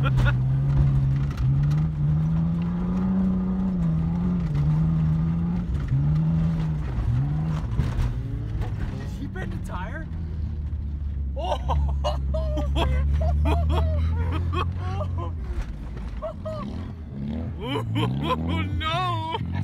Did he bend a tire? Oh! Oh no!